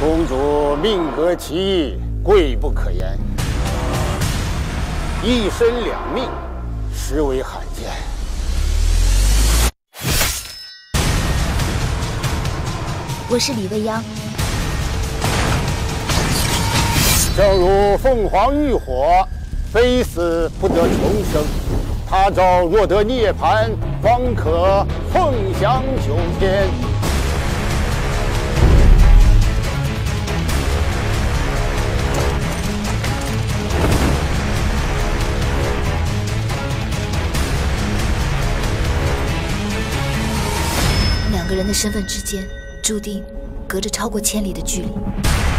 公主命格奇异，贵不可言，一身两命，实为罕见。 我是李未央。 正如凤凰浴火，非死不得重生。他朝若得涅槃，方可凤翔九天。 两个人的身份之间，注定隔着超过千里的距离。